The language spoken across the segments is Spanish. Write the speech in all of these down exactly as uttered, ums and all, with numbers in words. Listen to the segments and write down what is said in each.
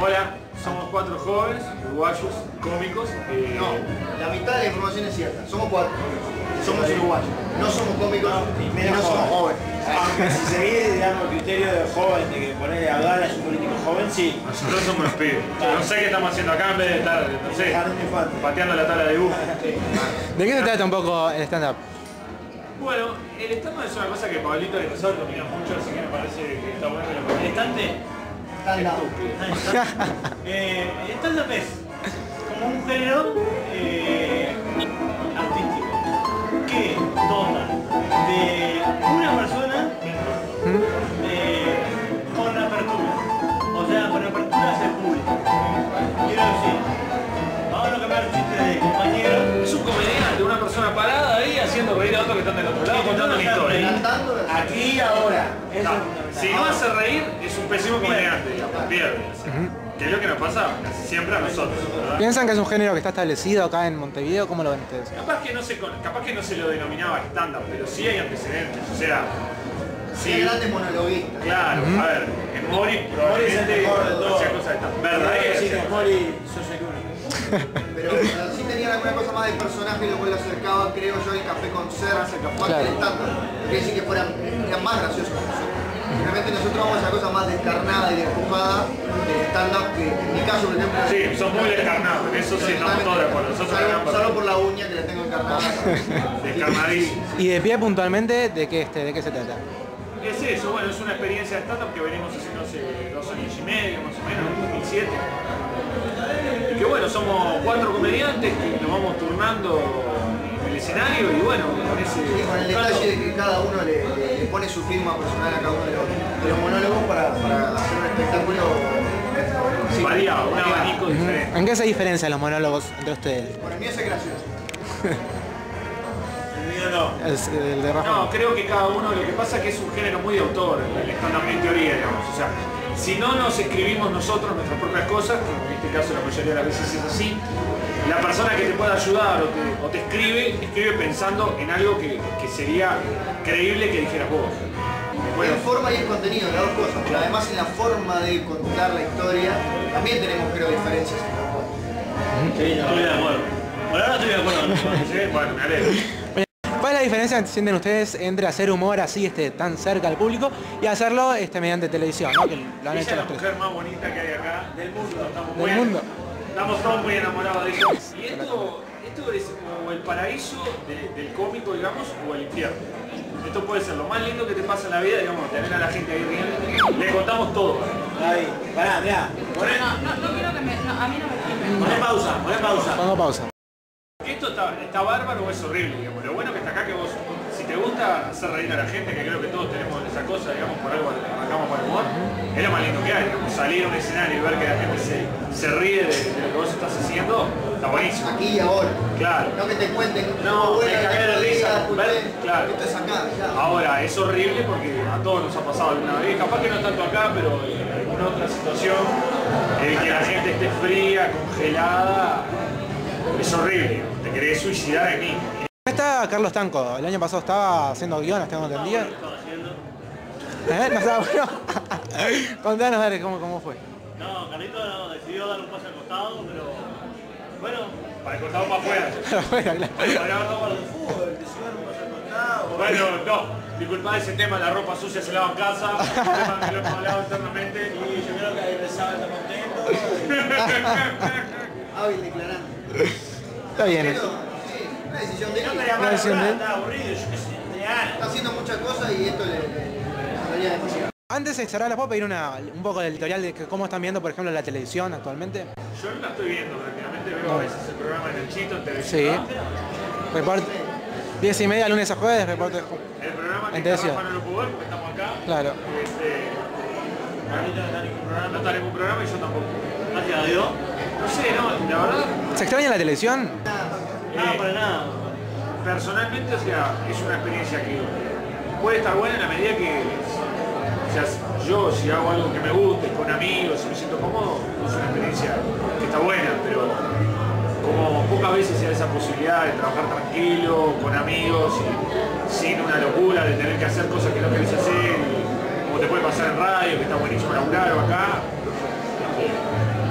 Hola, somos cuatro jóvenes, uruguayos, cómicos. Eh... No, la mitad de la información es cierta. Somos cuatro. Somos uruguayos. No somos cómicos y menos no somos jóvenes. Aunque si se viene, digamos, el criterio del joven, de que ponerle a Gala es un político joven, sí. Nosotros somos los pibes. No sé qué estamos haciendo acá en vez de estar, no sé, pateando la tabla de dibujo. ¿De qué se trata un poco el stand-up? Bueno, el stand-up es una cosa que Pablito de Tesoro domina mucho, así que me parece que está bueno que lo ¿El estante? Stand-up. eh, el stand-up es como un género eh, artístico que dota de una persona eh, con apertura, o sea, con apertura hacia el público. Quiero decir, vamos a cambiar chistes de compañeros. Es un comediante, una persona parada ahí haciendo reír a otro que está del otro lado contando una historia. Aquí y ahora. Eso No, es si no hace reír, es un pésimo comediante, digamos, pierde. Que es lo que nos pasa casi siempre a nosotros, ¿verdad? ¿Piensan que es un género que está establecido acá en Montevideo? ¿Cómo lo ven ustedes? Capaz que no se, capaz que no se lo denominaba estándar, pero sí hay antecedentes, o sea... Sí, hay grandes monologuistas. Claro, Uh-huh. a ver, en Mori Mori es el probablemente mejor de todos. hacía cosas de estas. Verdaderas. Sí, Mori, sos el único. Pero sí tenían alguna cosa más de personaje, lo cual lo acercaba, creo yo, el café con ser más Claro. que el estándar. Quiere decir que fueran, eran más graciosos que nosotros. Realmente nosotros vamos a esa cosa más descarnada y despujada del stand-up que en mi caso, por ejemplo... Sí, son muy descarnados, en eso sí estamos todos de acuerdo. Nosotros Salvo, salvo por la uña que la tengo encarnada. descarnadísimos. Y de pie puntualmente, ¿de qué, este, de qué se trata? Es eso, bueno, es una experiencia de stand-up que venimos haciendo hace dos años y medio, más o menos, en dos mil siete. Y que bueno, somos cuatro comediantes que nos vamos turnando en el escenario y bueno, con ese... Y con el detalle de que cada uno le, le, le pone su firma personal a cada uno de los, de los monólogos para, para hacer un espectáculo sí, variado, un variado. abanico diferente. ¿En qué se diferencian los monólogos entre ustedes? Bueno, el mío es gracioso. El mío no. Es el de Rafa. No, creo que cada uno, lo que pasa es que es un género muy de autor, el stand-up en teoría, digamos. O sea, si no nos escribimos nosotros nuestras propias cosas, que en este caso la mayoría de las veces es así, la persona que te pueda ayudar o te, o te escribe, escribe pensando en algo que, que sería creíble que dijeras vos. Bueno, en forma y en contenido, las dos cosas, pero además en la forma de contar la historia también tenemos, creo, diferencias. Sí, no estoy de acuerdo. Por ahora estoy de acuerdo. ¿Sí? Bueno, me alegro. ¿Cuál es la diferencia que sienten ustedes entre hacer humor así este, tan cerca al público y hacerlo este, mediante televisión, ¿no? Que lo han Ella hecho es la los tres. mujer más bonita que hay acá del mundo. Estamos Del muy, mundo. Estamos todos muy enamorados de ella. Y esto, esto es como el paraíso de, del cómico, digamos, o el infierno. Esto puede ser lo más lindo que te pasa en la vida, digamos, tener a la gente ahí riendo. Le contamos todo. Ahí, pará, mirá. Poné, No, no, no quiero que me... No, a mí no me filmen. poné pausa, poné pausa. Pongo pausa. Esto está, está bárbaro o es horrible, digamos. Lo bueno que está acá que vos, si te gusta hacer reír a la gente, que creo que todos tenemos esa cosa, digamos, por algo arrancamos por el humor, es lo más lindo que hay, digamos, salir a un escenario y ver que la gente se, se ríe de, de lo que vos estás haciendo, está buenísimo. Aquí y ahora. Claro. No que te cuenten, No, bueno, hay que caer de este risa, día, ver, escuché, claro. esto es acá, ya. Ahora, es horrible porque a todos nos ha pasado alguna vez, capaz que no tanto acá, pero en alguna otra situación, el que la gente esté fría, congelada, es horrible, te querés suicidar en mí. Está Carlos Tanco, el año pasado estaba haciendo guiones, tengo entendido. ¿Eh? ¿No estaba bueno? Contanos, dale, ¿cómo, cómo fue? No, Carlito decidió dar un paso al costado, pero bueno, Para el costado para afuera. Bueno, claro. para ahora para el fútbol, decidió dar un paso al costado. Bueno, no, disculpad ese tema, la ropa sucia se lava en casa, un tema que lo hemos hablado internamente. Y yo creo que ahí empezaba a estar contento. Hábil declarando. Está bien Pero, eso. sí, una decisión de él. No quería Una más decisión de él. estaba aburrido, yo qué sé, no tenía ganas. Está haciendo muchas cosas y esto le, le, le daría demasiado. Antes de cerrar, ¿les puedo pedir una, un poco del editorial de que cómo están viendo, por ejemplo, la televisión actualmente? Yo no la estoy viendo prácticamente, veo a veces el programa en el Chito, en televisión. Sí. Report, diez y media, lunes a jueves, reporte. El programa que En televisión. Rafa no lo pudo ver porque estamos acá. Claro. Este, Carlito no está en ningún programa. no está en ningún programa y yo tampoco. Gracias a Dios. No sé, no, la verdad, ¿Se extraña la televisión? Nada, para nada. personalmente, o sea, es una experiencia que puede estar buena en la medida que, o sea, yo si hago algo que me guste, con amigos, si me siento cómodo, es una experiencia que está buena, pero como pocas veces se da esa posibilidad de trabajar tranquilo, con amigos, y sin una locura de tener que hacer cosas que no querés hacer, y como te puede pasar en radio, que está buenísimo laburar o acá,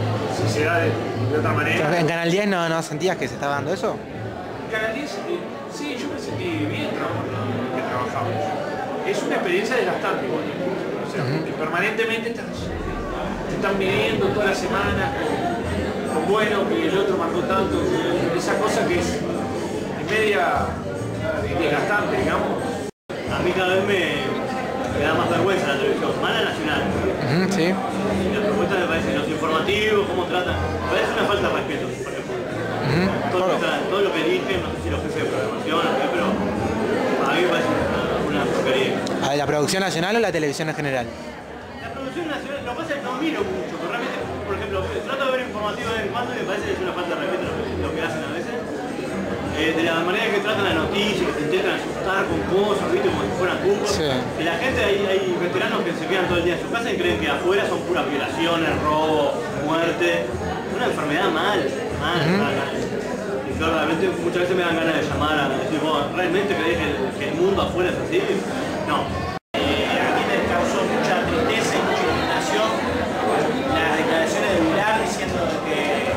se da de, de otra manera. ¿En Canal diez no, no sentías que se estaba dando eso? En Canal diez, eh, sí, yo me sentí bien trabajando en que trabajamos. Es una experiencia desgastante, igual. O sea, uh-huh. porque permanentemente estás, te están midiendo toda la semana con, con bueno, que el otro marcó tanto, esa cosa que es media desgastante, digamos. A mí cada vez me, me da más vergüenza la televisión, más la nacional. Uh-huh, sí. Las propuestas me parecen, los informativos, cómo tratan, me parece una falta de respeto, por ejemplo. Uh-huh. todo, lo que, todo lo que eligen, no sé si los jefes de programación o qué, pero a mí me parece una, una porquería. ¿A la producción nacional o la televisión en general? La producción nacional, lo que pasa es que no miro mucho, pero realmente, por ejemplo, trato de ver informativos de vez en cuando y me parece que es una falta de respeto lo que, lo que hacen a veces. Eh, de la manera que tratan la noticia, que te intentan asustar con cosas, ¿viste? Como si fueran cucos. Sí. Y la gente, hay, hay veteranos que se quedan todo el día en su casa y creen que afuera son puras violaciones, robo, muerte. Una enfermedad mal, mal, uh-huh. mal, mal. Y yo realmente muchas veces me dan ganas de llamar a decir, ¿vos realmente crees que el, que el mundo afuera es así? No. Eh, a mí me causó mucha tristeza y mucha indignación las declaraciones de Vilar diciendo que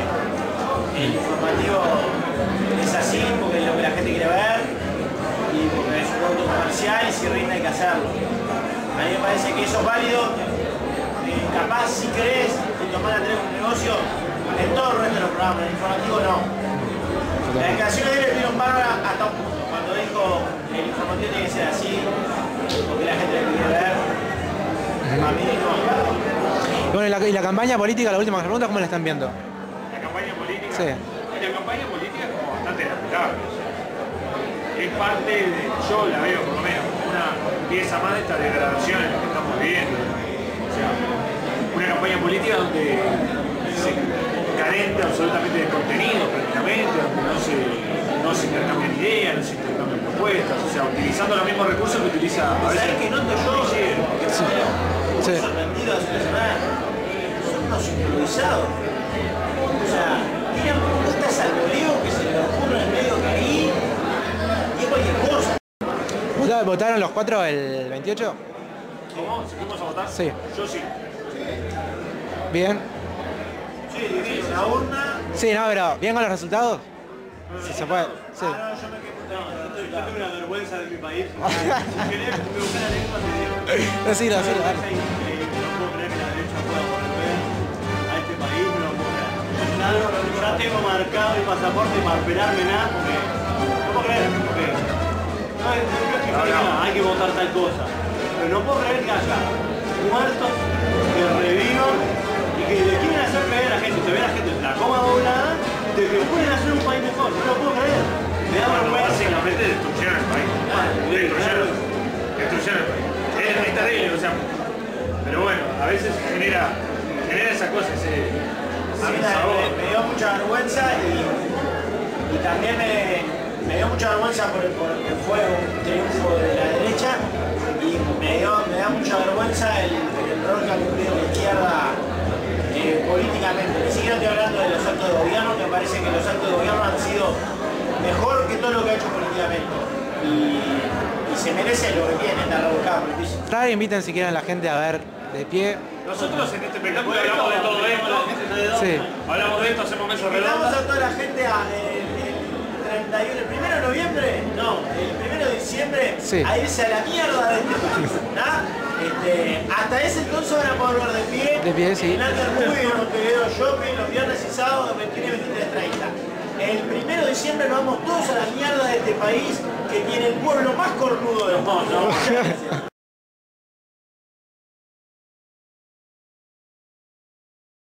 el informativo es así porque es lo que la gente quiere ver y porque es un producto comercial y si rinde hay que hacerlo. A mí me parece que eso es válido, eh, capaz si crees que tomar a tener un negocio en todo el resto de los programas, en el informativo no. La declaración de él le dieron bárbara hasta un punto, cuando dijo que el informativo tiene que ser así porque la gente lo quiere ver, a mí no. Bueno, y la, y la campaña política, la última pregunta, ¿cómo la están viendo? La campaña política. Sí. La campaña política es como bastante lamentable. Es parte de, yo la veo por lo menos, una pieza más de esta degradación en la que estamos viviendo. O sea, una campaña política donde se carente absolutamente de contenido prácticamente, donde no se, no se intercambian ideas, no se intercambian propuestas, o sea, utilizando los mismos recursos que utiliza a veces. ¿Sabes qué noto yo? Que Sí. me Sí. sorprendido hace una semana. Son unos improvisados. O sea, tiran propuestas al voleo que se le ocurre en el medio que ahí y es cualquier cosa. ¿Votaron los cuatro el veintiocho? ¿Cómo? ¿Si fuimos a votar? Sí. Yo sí. ¿Bien? Sí, divino, una urna. Sí, no, pero ¿bien con los resultados? Si se puede. Sí. Ah, no, yo me quedé No, yo tengo una vergüenza de mi país. Si querés, me buscar la lengua, te digo. Decilo, decilo, dale. Es increíble, no puedo creer que la derecha pueda volver a este país, no lo puedo creer. Es algo que ya tengo marcado el pasaporte para esperarme nada, porque no puedo creer, porque no es que no, hay que votar tal cosa. Pero no puedo creer que haya muertos que revivan y que le quieren hacer creer a la gente, se ve a la gente la coma doblada, de que pueden hacer un país mejor, no lo puedo creer. Me da Bueno, vergüenza. básicamente destruyeron el país. Ah, Destruyeron, destruyeron el país. Es, es terrible, o sea. Pero bueno, a veces genera, genera esa cosa, ese, A mí ese me, sabor. me- me dio mucha vergüenza y, y también me, me dio mucha vergüenza por, por que fue un triunfo de la derecha y me, dio, me da mucha vergüenza el, el rol que ha cumplido la izquierda eh, políticamente. Ni siquiera estoy hablando de los actos de gobierno, que parece que los actos de gobierno han sido mejor que todo lo que ha hecho políticamente. Y, y se merece lo que tiene, está rebuscado por el piso. Claro, inviten si quieren a la gente a ver de pie. Nosotros en este espectáculo hablamos de todo esto. Sí. Hablamos de esto, hacemos mesas Invitamos redondas. a toda la gente a el, el treinta y uno, el primero de noviembre, no, el primero de diciembre, Sí. a irse a la mierda de este país. ¿Nah? Este, hasta ese entonces van a poder ver de pie. De pie, sí. En Under Movie, en Montevideo Shopping, los viernes y sábados, veintiuno y veintitrés treinta. El primero de diciembre nos vamos todos a la mierda de este país que tiene el pueblo más cornudo del mundo. Muchas gracias.